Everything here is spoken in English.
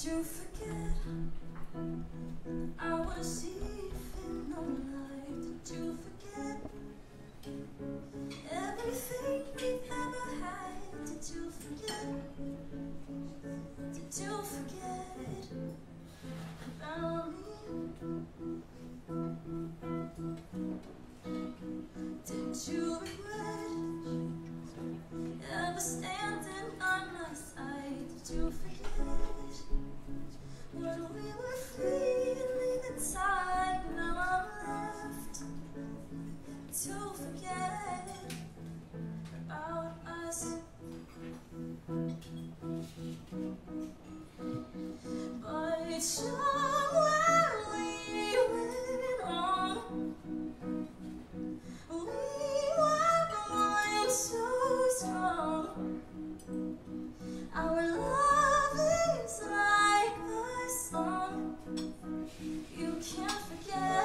you forget our evening light? Did you forget everything we've ever had? Did you forget? Did you forget about me? Did you regret ever standing on my side? Did you forget when we were feeling inside? Now I'm left to forget about us. But somewhere we went wrong. We were going so strong. Our love is like a song. You can't forget.